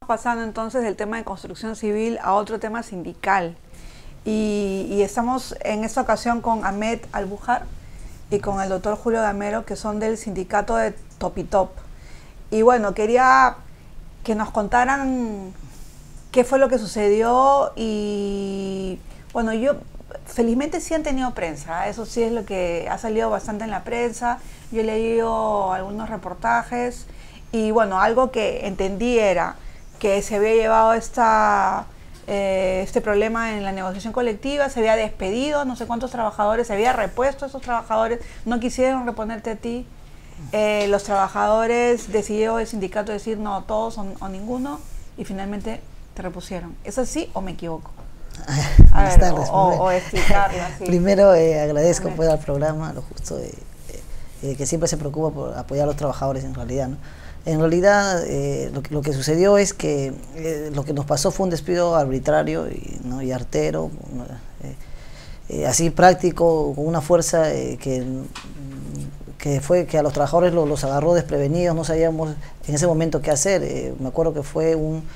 Pasando entonces del tema de construcción civil a otro tema sindical. Y estamos en esta ocasión con Ahmed Albujar y con el doctor Julio Gamero, que son del sindicato de Topitop. Y bueno, quería que nos contaran qué fue lo que sucedió y bueno, felizmente sí han tenido prensa, eso sí es lo que ha salido bastante en la prensa. Yo he leído algunos reportajes y bueno, algo que entendí era que se había llevado este problema en la negociación colectiva, se había despedido no sé cuántos trabajadores, se había repuesto a esos trabajadores, no quisieron reponerte a ti. Los trabajadores decidió el sindicato decir no, todos o ninguno, y finalmente te repusieron. ¿Es así o me equivoco? Buenas tardes. O explicarlo así. Primero agradezco pues, al programa, lo justo, que siempre se preocupa por apoyar a los trabajadores en realidad, ¿no? En realidad lo que sucedió es que lo que nos pasó fue un despido arbitrario y artero, así práctico, con una fuerza que fue que a los trabajadores los agarró desprevenidos, no sabíamos en ese momento qué hacer. Me acuerdo que fue un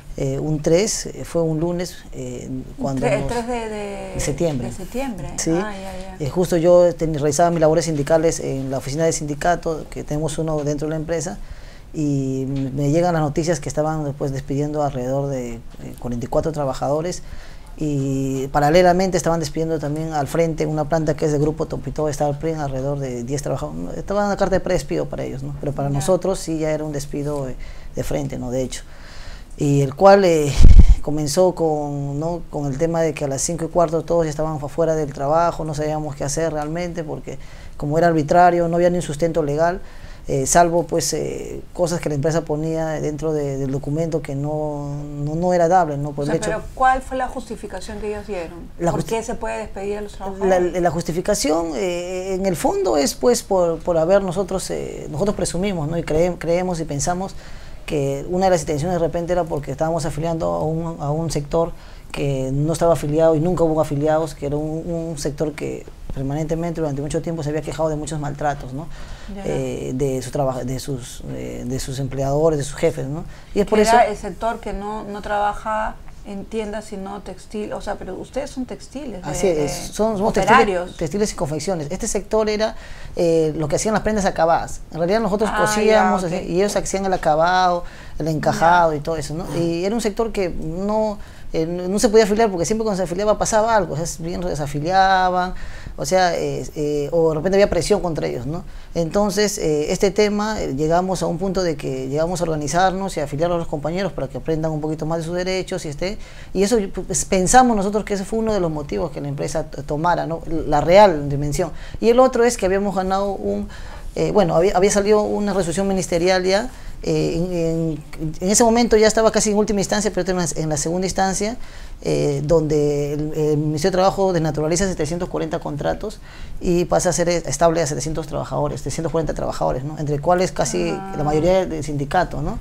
3, fue un lunes, cuando el 3 de septiembre. De septiembre. Sí. Ya. Justo yo realizaba mis labores sindicales en la oficina del sindicato, que tenemos uno dentro de la empresa, y me llegan las noticias que estaban después despidiendo alrededor de 44 trabajadores, y paralelamente estaban despidiendo también al frente una planta que es del grupo Topitop, estaba el PRIN, alrededor de 10 trabajadores. Estaba en una carta de predespido para ellos, ¿no? Pero para nosotros sí ya era un despido de frente, ¿no? De hecho. Y el cual comenzó con el tema de que a las 5:15 todos ya estaban afuera del trabajo, no sabíamos qué hacer realmente, porque como era arbitrario, no había ni un sustento legal, salvo pues cosas que la empresa ponía dentro del documento que no era dable, ¿no? Por pero ¿cuál fue la justificación que ellos dieron? ¿Por qué se puede despedir a los trabajadores? La justificación en el fondo es pues por haber nosotros presumimos, ¿no? Y creemos y pensamos que una de las intenciones de repente era porque estábamos afiliando a un sector que no estaba afiliado y nunca hubo afiliados, que era un sector que permanentemente durante mucho tiempo se había quejado de muchos maltratos, ¿no? De sus empleadores, de sus jefes, ¿no? Y es por eso era el sector que no trabaja en tiendas sino textil, o sea, pero ustedes son textiles. Así es, somos textiles y confecciones. Este sector era lo que hacían las prendas acabadas. En realidad nosotros cosíamos y ellos hacían el acabado, el encajado y todo eso, ¿no? Y era un sector que no se podía afiliar porque siempre cuando se afiliaba pasaba algo, o sea, bien desafiliaban, o sea, o de repente había presión contra ellos, ¿no? Entonces, este tema, llegamos a un punto de que llegamos a organizarnos y a afiliar a los compañeros para que aprendan un poquito más de sus derechos y eso pues, pensamos nosotros que ese fue uno de los motivos que la empresa tomara, ¿no? La real dimensión. Y el otro es que habíamos ganado había salido una resolución ministerial ya. En ese momento ya estaba casi en última instancia, pero en la segunda instancia, donde el Ministerio de Trabajo desnaturaliza 740 contratos y pasa a ser estable a 740 trabajadores, ¿no? Entre cuales casi la mayoría del sindicato, ¿no?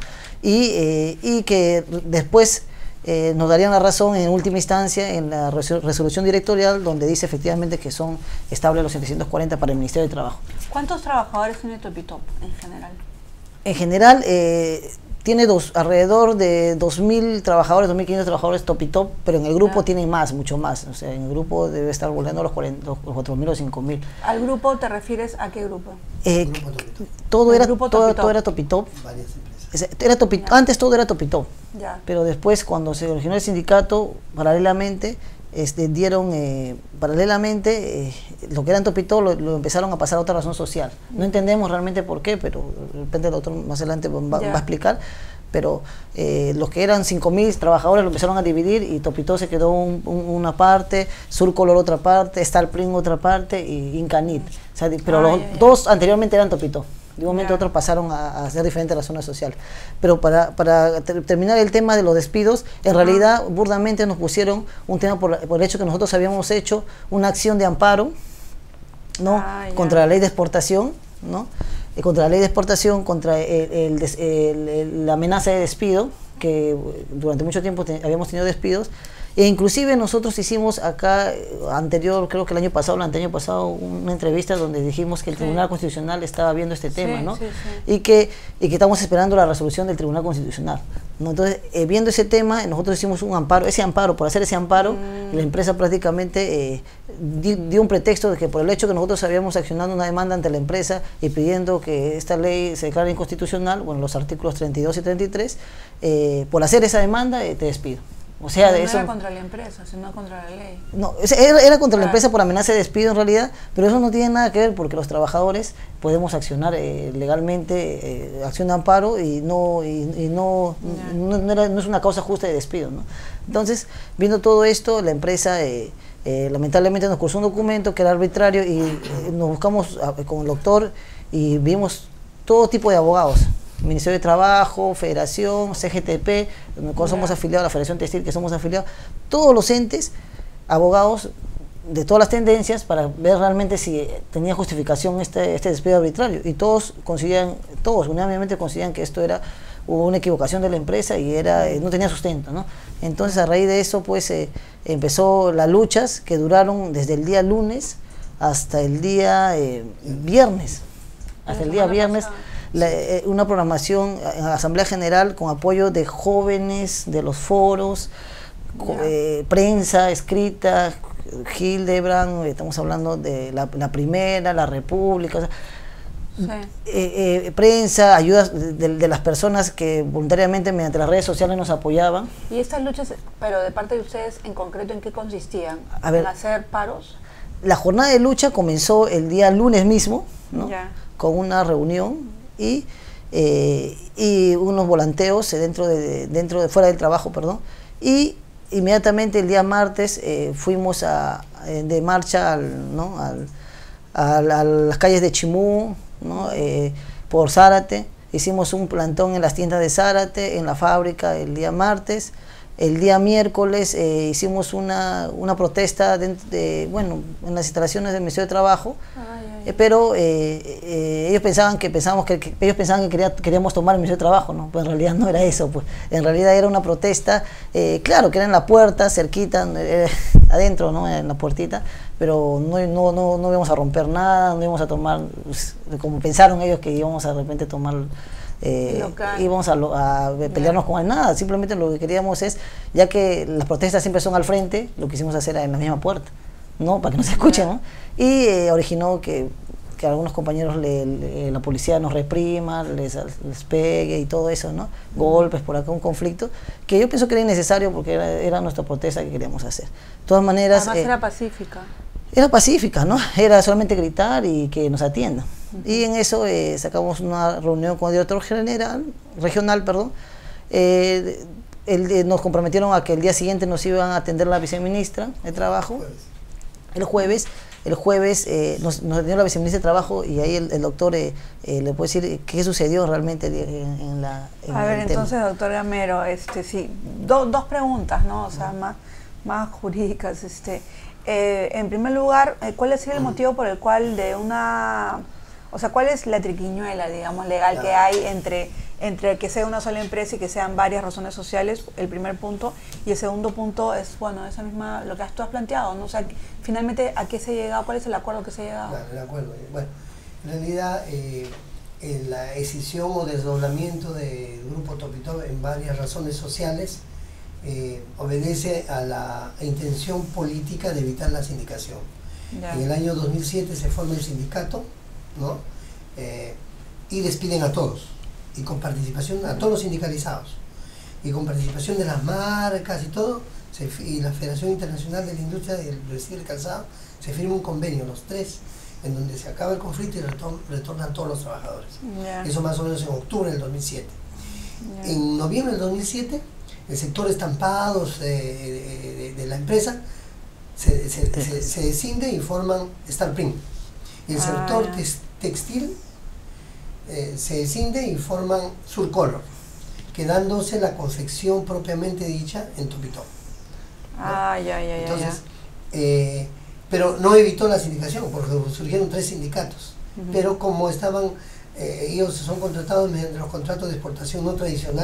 Y que después nos darían la razón en última instancia en la resolución directorial, donde dice efectivamente que son estables los 740 para el Ministerio de Trabajo. ¿Cuántos trabajadores tiene Topitop en general? En general tiene alrededor de 2.000 trabajadores, 2.500 trabajadores Topitop, pero en el grupo tienen mucho más. O sea, en el grupo debe estar volviendo los 4.000 o 5.000. ¿Al grupo te refieres a qué grupo? Todo era Topitop. Antes todo era Topitop, pero después cuando se originó el sindicato, paralelamente dieron lo que era en Topitop lo empezaron a pasar a otra razón social. No entendemos realmente por qué, pero de repente el doctor más adelante va a explicar. Pero los que eran 5.000 trabajadores lo empezaron a dividir y Topitop se quedó una parte, Surcolor otra parte, Stalpring otra parte y Incanit. O sea, pero los dos anteriormente eran Topitop. De un momento a otro pasaron a ser diferentes la zona social. Pero para terminar el tema de los despidos, en realidad burdamente nos pusieron un tema por el hecho que nosotros habíamos hecho una acción de amparo, ¿no? Contra la ley de exportación, ¿no? Contra la ley de exportación, contra la amenaza de despido, que durante mucho tiempo habíamos tenido despidos, E inclusive nosotros hicimos acá, creo que el año pasado, el anteaño pasado, una entrevista donde dijimos que el Tribunal Constitucional estaba viendo este tema, ¿no? Y que estamos esperando la resolución del Tribunal Constitucional, ¿no? Entonces, viendo ese tema, nosotros hicimos un amparo. Por hacer ese amparo, la empresa prácticamente dio un pretexto de que por el hecho que nosotros habíamos accionado una demanda ante la empresa y pidiendo que esta ley se declare inconstitucional, bueno, los artículos 32 y 33, por hacer esa demanda te despido. O sea, pero de no eso, era contra la empresa, sino contra la ley. No, era contra la empresa por amenaza de despido en realidad, pero eso no tiene nada que ver porque los trabajadores podemos accionar legalmente, acción de amparo y no es una causa justa de despido, ¿no? Entonces, viendo todo esto, la empresa lamentablemente nos cursó un documento que era arbitrario y nos buscamos con el doctor y vimos todo tipo de abogados. Ministerio de Trabajo, Federación, CGTP, nosotros somos afiliados a la Federación Textil, que somos afiliados, todos los entes, abogados de todas las tendencias para ver realmente si tenía justificación este despido arbitrario. Y todos unánimemente consideran que hubo una equivocación de la empresa y no tenía sustento, ¿no? Entonces, a raíz de eso, pues empezó las luchas que duraron desde el día lunes hasta el día viernes. Hasta el día viernes. Una programación en Asamblea General con apoyo de jóvenes, de los foros, prensa escrita, Hildebrand, estamos hablando de la Primera, la República, o sea, prensa, ayudas de las personas que voluntariamente mediante las redes sociales nos apoyaban. ¿Y estas luchas, pero de parte de ustedes en concreto, en qué consistían? ¿En hacer paros? La jornada de lucha comenzó el día lunes mismo, ¿no? Con una reunión y unos volanteos fuera del trabajo, perdón, y inmediatamente el día martes fuimos de marcha a las calles de Chimú, ¿no? Por Zárate, hicimos un plantón en las tiendas de Zárate, en la fábrica el día martes. El día miércoles hicimos una protesta en las instalaciones del Ministerio de Trabajo, pero ellos pensaban que queríamos tomar el Ministerio de Trabajo, ¿no? Pues en realidad no era eso, pues en realidad era una protesta, claro que era en la puerta, cerquita, adentro, ¿no? En la puertita, pero no íbamos a romper nada, no íbamos a tomar, pues, como pensaron ellos que íbamos a de repente tomar... íbamos a pelearnos con nada, simplemente lo que queríamos es, ya que las protestas siempre son al frente, lo que quisimos hacer en la misma puerta, ¿no? Para que no se escuchen, ¿no? Y originó que algunos compañeros la policía nos reprima, les pegue y todo eso, ¿no? Golpes por acá, un conflicto, que yo pienso que era innecesario porque era nuestra protesta que queríamos hacer. De todas maneras... Además era pacífica. Era pacífica, ¿no? Era solamente gritar y que nos atiendan. Y en eso sacamos una reunión con el director regional, nos comprometieron a que el día siguiente nos iban a atender la viceministra de Trabajo. El jueves nos atendió la viceministra de Trabajo y ahí el doctor le puede decir qué sucedió realmente en el entonces, tema. Doctor Gamero, sí, dos preguntas, ¿no? O sea, más jurídicas. En primer lugar, ¿cuál es el motivo por el cual cuál es la triquiñuela, digamos, legal que hay entre que sea una sola empresa y que sean varias razones sociales? El primer punto. Y el segundo punto es, esa misma, lo que tú has planteado, ¿no? O sea, finalmente, ¿a qué se ha llegado? ¿Cuál es el acuerdo que se ha llegado? Claro, el acuerdo. Bueno, en realidad, la escisión o desdoblamiento del Grupo Topitop en varias razones sociales obedece a la intención política de evitar la sindicación. En el año 2007 se forma el sindicato, ¿no? Y despiden a todos, y con participación a todos los sindicalizados, y con participación de las marcas y todo, y la Federación Internacional de la Industria del Textil y Calzado, se firma un convenio, los tres, en donde se acaba el conflicto y retornan todos los trabajadores. Eso más o menos en octubre del 2007. En noviembre del 2007, el sector estampados de la empresa se descinde y forman Starprint. El sector textil se descinde y forman Surcolor, quedándose la confección propiamente dicha en Topitop, ¿no? Entonces, pero no evitó la sindicación porque surgieron 3 sindicatos, pero como estaban ellos son contratados mediante los contratos de exportación no tradicional,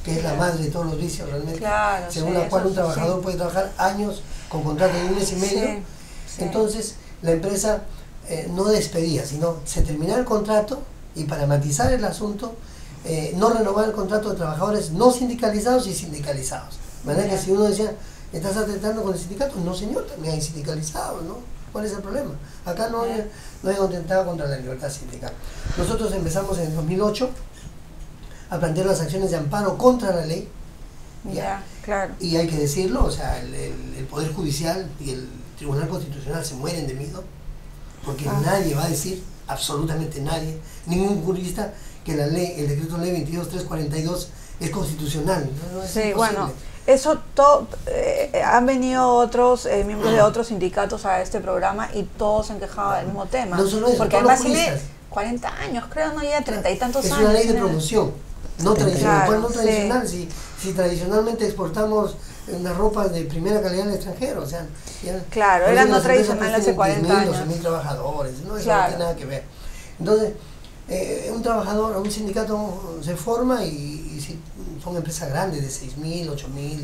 que es la madre de todos los vicios realmente, claro, según la cual un trabajador puede trabajar años con contrato de 1 mes y medio. Entonces la empresa no despedía, sino se terminaba el contrato y para matizar el asunto, no renovar el contrato de trabajadores no sindicalizados y sindicalizados. De manera que si uno decía, ¿estás atentando con el sindicato? No, señor, también hay sindicalizados, ¿no? ¿Cuál es el problema? Acá no hay atentado contra la libertad sindical. Nosotros empezamos en el 2008 a plantear las acciones de amparo contra la ley. Claro. Y hay que decirlo, o sea, el Poder Judicial y el Tribunal Constitucional se mueren de miedo, porque nadie va a decir, absolutamente nadie, ningún jurista, que la ley, el decreto ley 22342 es constitucional. No es imposible. Bueno, eso han venido otros miembros de otros sindicatos a este programa y todos se han quejado del mismo tema. No solo eso, porque además tiene 40 años, creo, no ya 30 y tantos años. Es una ley de promoción, no tradicional. Claro, no tradicional, si tradicionalmente exportamos unas ropas de primera calidad al extranjero, o sea, claro, era no tradicional hace 40 años. 12.000 trabajadores, no, eso no tiene nada que ver. Entonces, un trabajador, un sindicato se forma y si son empresas grandes de 6.000, 8.000,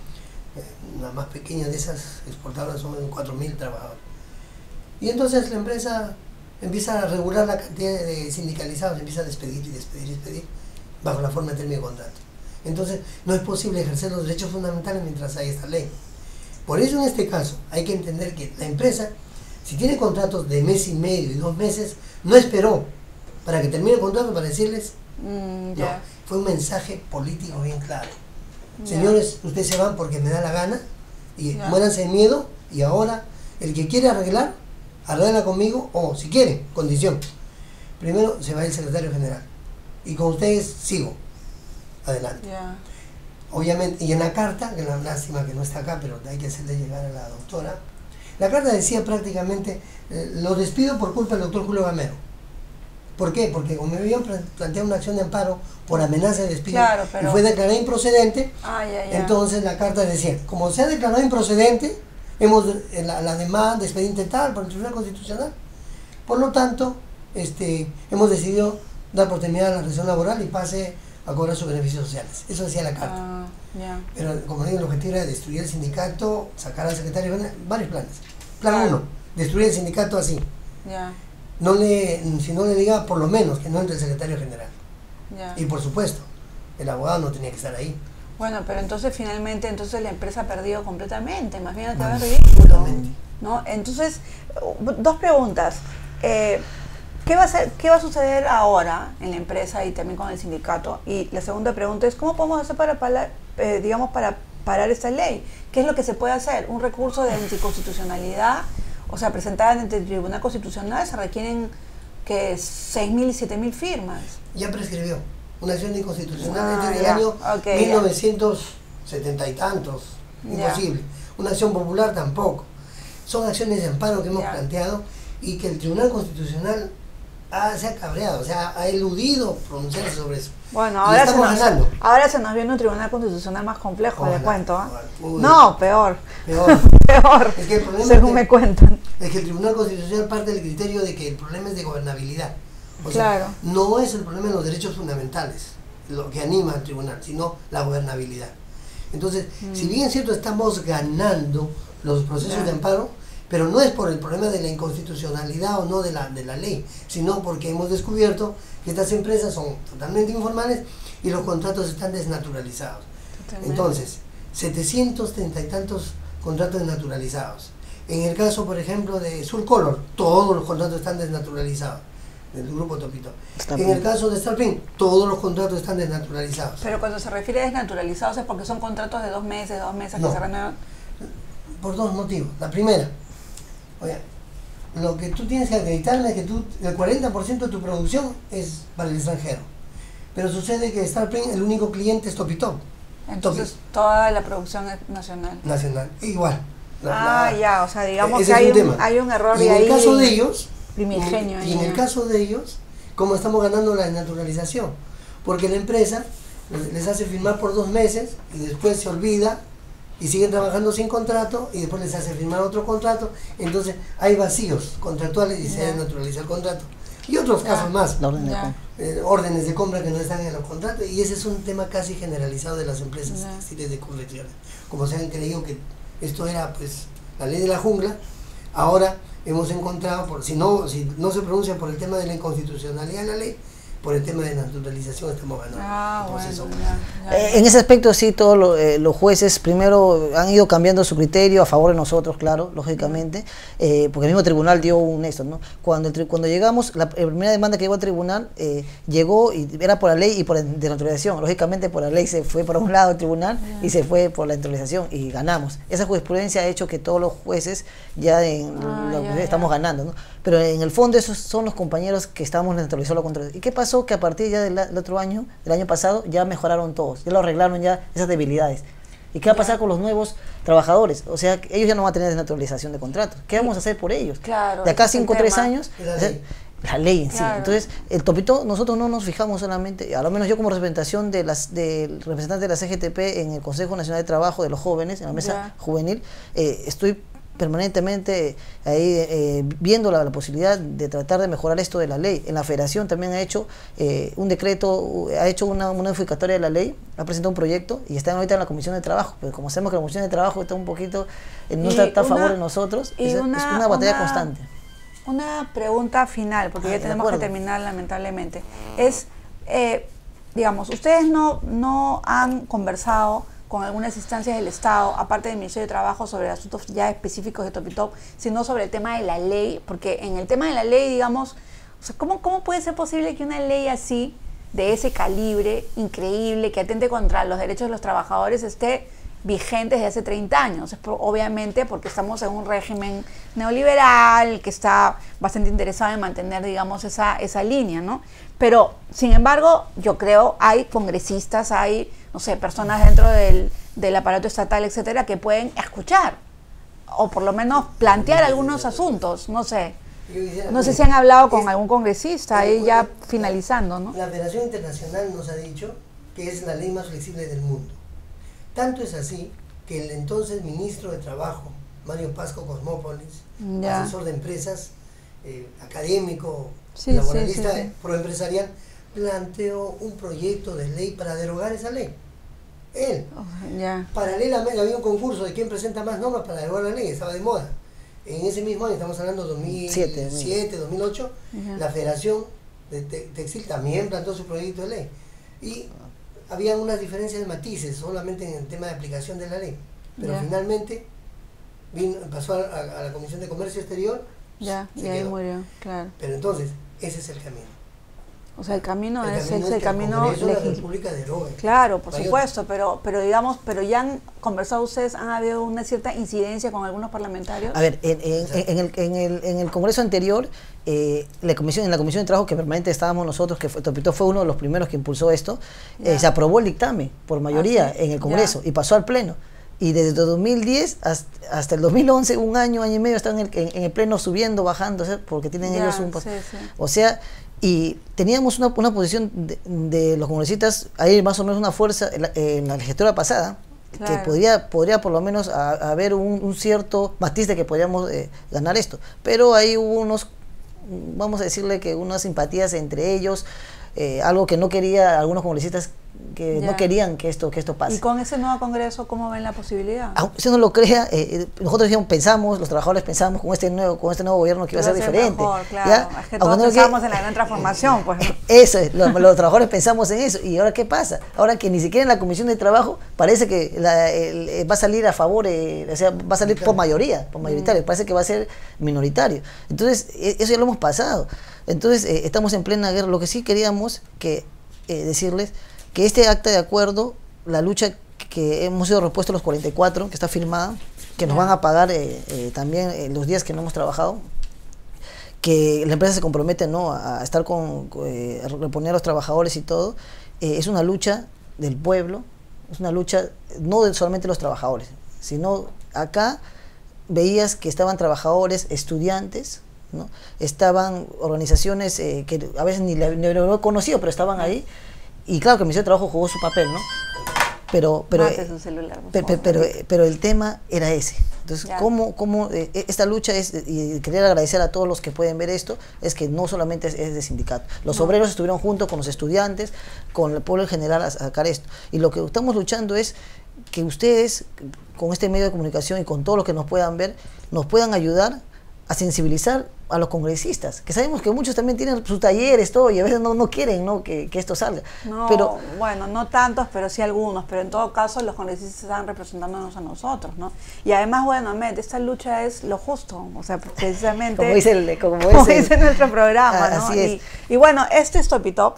una más pequeña de esas exportadoras son 4.000 trabajadores. Y entonces la empresa empieza a regular la cantidad de sindicalizados, empieza a despedir y despedir y despedir bajo la forma de término de contrato. Entonces no es posible ejercer los derechos fundamentales mientras hay esta ley. Por eso en este caso hay que entender que la empresa, si tiene contratos de mes y medio y 2 meses, no esperó para que termine el contrato para decirles, no, fue un mensaje político bien claro. Señores, ustedes se van porque me da la gana y muéranse de miedo, y ahora el que quiere arreglar, arregla conmigo, o si quiere, condición. Primero se va el secretario general y con ustedes sigo adelante. Obviamente, y en la carta, que es una lástima que no está acá, pero hay que hacerle llegar a la doctora, la carta decía prácticamente, lo despido por culpa del doctor Julio Gamero. ¿Por qué? Porque como me habían planteado una acción de amparo por amenaza de despido y fue declarada improcedente, entonces la carta decía, como se ha declarado improcedente, hemos la demanda, expediente tal, por el Tribunal Constitucional, por lo tanto, hemos decidido dar por terminada la relación laboral y pase a cobrar sus beneficios sociales. Eso decía la carta. Pero como digo, el objetivo era destruir el sindicato, sacar al secretario, varios planes. Plan 1, destruir el sindicato así. Si no le diga, por lo menos que no entre el secretario general. Y por supuesto, el abogado no tenía que estar ahí. Bueno, pero entonces finalmente la empresa ha perdido completamente, más bien acaba en ridículo, ¿no? Entonces, 2 preguntas. ¿Qué va a suceder ahora en la empresa y también con el sindicato? Y la segunda pregunta es, ¿cómo podemos hacer para parar esta ley? ¿Qué es lo que se puede hacer? ¿Un recurso de anticonstitucionalidad? O sea, presentada ante el Tribunal Constitucional, se requieren que 6.000 y 7.000 firmas. Ya prescribió. Una acción inconstitucional desde el año 1970 y tantos. Imposible. Una acción popular tampoco. Son acciones de amparo que hemos planteado y que el Tribunal Constitucional se ha cabreado, o sea, ha eludido pronunciarse sobre eso. Bueno, ahora se nos viene un Tribunal Constitucional más complejo, le cuento. No, peor. Peor, es que el problema según me cuentan. Es que el Tribunal Constitucional parte del criterio de que el problema es de gobernabilidad. O sea, no es el problema de los derechos fundamentales, lo que anima al tribunal, sino la gobernabilidad. Entonces, si bien es cierto, estamos ganando los procesos de amparo, pero no es por el problema de la inconstitucionalidad o no de la ley, sino porque hemos descubierto que estas empresas son totalmente informales y los contratos están desnaturalizados. Entonces, 730 y tantos contratos desnaturalizados. En el caso, por ejemplo, de Surcolor, todos los contratos están desnaturalizados, del grupo Topito. En el caso de Starpin, todos los contratos están desnaturalizados. Pero cuando se refiere a desnaturalizados es porque son contratos de 2 meses que se renuevan. Por 2 motivos. La primera, oye, lo que tú tienes que acreditarme es que el 40% de tu producción es para el extranjero. Pero sucede que Starpin, el único cliente es Topito. Entonces toda la producción es nacional. Nacional, igual. O sea, digamos que hay un error y ahí. En el caso de ellos, primigenio. Y en el caso de ellos, ¿cómo estamos ganando la desnaturalización? Porque la empresa les hace firmar por 2 meses y después se olvida y siguen trabajando sin contrato y después les hace firmar otro contrato. Entonces hay vacíos contractuales y se desnaturaliza el contrato. y otros casos más. Órdenes de compra que no están en los contratos, y ese es un tema casi generalizado de las empresas textiles de confecciones. Como se han creído que esto era pues la ley de la jungla, ahora hemos encontrado, si no se pronuncia por el tema de la inconstitucionalidad de la ley, por el tema de naturalización estamos ganando el proceso. En ese aspecto sí, todos los jueces primero han ido cambiando su criterio a favor de nosotros, claro, lógicamente, porque el mismo tribunal dio un esto, ¿no? Cuando llegamos, la primera demanda que llegó al tribunal llegó y era por la ley y por desnaturalización. Lógicamente por la ley se fue por un lado el tribunal y se fue por la naturalización y ganamos. Esa jurisprudencia ha hecho que todos los jueces ya estamos ganando, ¿no? Pero en el fondo esos son los compañeros que estábamos naturalizando la contra. ¿Y qué pasó? Que a partir ya del otro año, del año pasado, ya mejoraron todos, ya lo arreglaron ya esas debilidades. ¿Y qué va a pasar con los nuevos trabajadores? O sea, ellos ya no van a tener desnaturalización de contratos. ¿Qué vamos a hacer por ellos? Claro, de acá a 5 o 3 años, la ley en sí. Entonces, el topito, nosotros no nos fijamos solamente, a lo menos yo como representación del representante de la CGTP en el Consejo Nacional de Trabajo de los Jóvenes, en la mesa juvenil, estoy permanentemente ahí viendo la posibilidad de tratar de mejorar esto de la ley. En la federación también ha hecho un decreto, ha hecho una modificatoria de la ley, ha presentado un proyecto y están ahorita en la Comisión de Trabajo, pero como sabemos que la Comisión de Trabajo está un poquito, no está a favor de nosotros, es una batalla constante. Una pregunta final, porque ya tenemos que terminar lamentablemente, es, digamos, ustedes no han conversado con algunas instancias del Estado, aparte del Ministerio de Trabajo, sobre asuntos ya específicos de Topitop, sino sobre el tema de la ley, porque en el tema de la ley, digamos, o sea, ¿cómo puede ser posible que una ley así, de ese calibre, increíble, que atente contra los derechos de los trabajadores, esté vigente desde hace 30 años? Es obviamente porque estamos en un régimen neoliberal que está bastante interesado en mantener, digamos, esa línea, ¿no? Pero, sin embargo, yo creo, hay congresistas, hay, no sé, personas dentro del aparato estatal, etcétera, que pueden escuchar o por lo menos plantear algunos asuntos, no sé. No sé si han hablado con algún congresista, ahí ya finalizando, ¿no? La Federación Internacional nos ha dicho que es la ley más flexible del mundo. Tanto es así que el entonces ministro de Trabajo, Mario Pasco Cosmópolis, asesor de empresas, académico, laboralista, proempresarial, planteó un proyecto de ley para derogar esa ley. Él. Paralelamente había un concurso de quién presenta más normas para derogar la ley, estaba de moda. En ese mismo año, estamos hablando de 2007, 2008, la Federación de Textil también planteó su proyecto de ley. Y había unas diferencias de matices solamente en el tema de aplicación de la ley. Pero finalmente pasó a la Comisión de Comercio Exterior. Y ahí murió, claro. Pero entonces, ese es el camino. O sea, el camino es el que camino de la República derogue. Claro, por supuesto, pero digamos, pero ya han conversado ustedes, han habido una cierta incidencia con algunos parlamentarios. A ver, en el Congreso anterior, en la Comisión de Trabajo que permanente estábamos nosotros, que Topito fue uno de los primeros que impulsó esto, se aprobó el dictamen por mayoría en el Congreso y pasó al Pleno. Y desde el 2010 hasta el 2011, un año y medio, están en el Pleno subiendo, bajando, ¿sí? Porque tienen ellos un... O sea, y teníamos una posición de los congresistas, ahí más o menos una fuerza en la legislatura pasada, que podría por lo menos haber un cierto matiz de que podíamos ganar esto. Pero ahí hubo unos, vamos a decirle que unas simpatías entre ellos, algo que no quería algunos congresistas, que no querían que esto pase. ¿Y con ese nuevo Congreso cómo ven la posibilidad? Aunque usted no lo crea, nosotros pensamos, los trabajadores pensamos con este nuevo gobierno que iba a ser diferente. Mejor, claro. Es que todos pensamos en la gran transformación, pues. Eso es, los trabajadores pensamos en eso. ¿Y ahora qué pasa? Ahora que ni siquiera en la Comisión de Trabajo parece que va a salir a favor, o sea, va a salir por mayoría, por mayoritario, parece que va a ser minoritario. Entonces, eso ya lo hemos pasado. Entonces, estamos en plena guerra. Lo que sí queríamos decirles que este acta de acuerdo, la lucha que hemos sido repuestos los 44, que está firmada, que nos van a pagar también los días que no hemos trabajado, que la empresa se compromete a estar a reponer a los trabajadores y todo, es una lucha del pueblo, es una lucha no solamente de los trabajadores, sino acá veías que estaban trabajadores, estudiantes, ¿no? Estaban organizaciones que a veces ni lo he conocido, pero estaban ahí. Y claro que el Ministerio de Trabajo jugó su papel, ¿no? pero el tema era ese. Entonces, ¿cómo esta lucha es, y quería agradecer a todos los que pueden ver esto, es que no solamente es de sindicato. Los obreros estuvieron juntos con los estudiantes, con el pueblo en general a sacar esto. Y lo que estamos luchando es que ustedes, con este medio de comunicación y con todo lo que nos puedan ver, nos puedan ayudar a sensibilizar a los congresistas, que sabemos que muchos también tienen sus talleres, todo, y a veces no quieren, ¿no?, que esto salga. Pero bueno, no tantos, pero sí algunos, pero en todo caso los congresistas están representándonos a nosotros, ¿no? Y además, bueno, Ahmed, esta lucha es lo justo, o sea, precisamente como dice nuestro programa, ¿no? Así es. Y bueno, este es Topitop,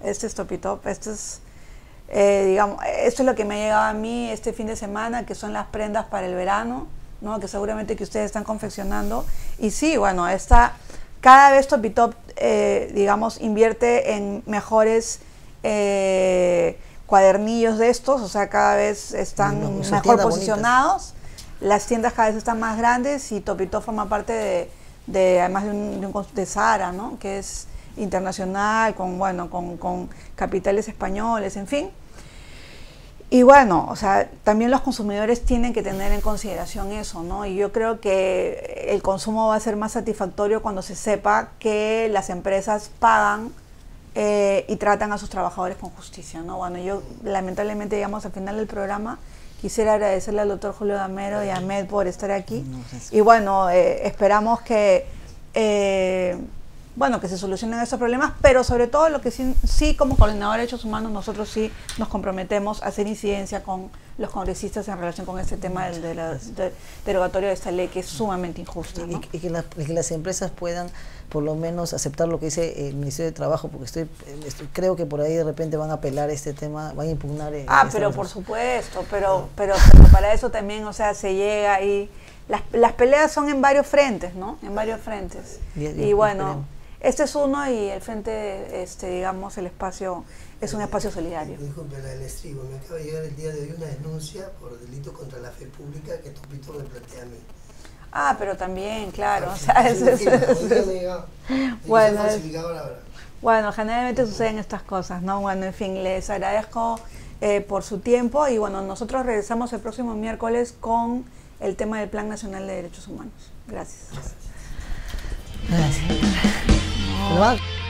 digamos, esto es lo que me ha llegado a mí este fin de semana, que son las prendas para el verano, ¿no?, que seguramente que ustedes están confeccionando. Y sí, bueno, cada vez Topitop, digamos, invierte en mejores cuadernillos de estos, o sea, cada vez están mejor posicionados, las tiendas cada vez están más grandes, y Topitop forma parte además de Zara, ¿no?, que es internacional, con capitales españoles, en fin. Y bueno, o sea, también los consumidores tienen que tener en consideración eso, ¿no? Y yo creo que el consumo va a ser más satisfactorio cuando se sepa que las empresas pagan y tratan a sus trabajadores con justicia, ¿no? Bueno, yo lamentablemente llegamos al final del programa. Quisiera agradecerle al doctor Julio Gamero y a Ahmed por estar aquí. Y bueno, esperamos que que se solucionen esos problemas, pero sobre todo lo que sí como coordinador de derechos humanos nosotros sí nos comprometemos a hacer incidencia con los congresistas en relación con este tema del derogatorio de esta ley, que es sumamente injusta, ¿no? Y que las empresas puedan por lo menos aceptar lo que dice el Ministerio de Trabajo, porque creo que por ahí de repente van a apelar este tema, van a impugnar. Pero por supuesto, pero para eso también, o sea, se llega y las peleas son en varios frentes, ¿no? En varios frentes. Y bueno, este es uno, y el frente, digamos, el espacio es un espacio solidario. Disculpe el estribo, me acaba de llegar el día de hoy una denuncia por delito contra la fe pública que Topitop me plantea a mí. Pero también, claro, o sea, bueno, generalmente suceden estas cosas, ¿no? Bueno, en fin, les agradezco por su tiempo, y bueno, nosotros regresamos el próximo miércoles con el tema del Plan Nacional de Derechos Humanos. Gracias. Gracias.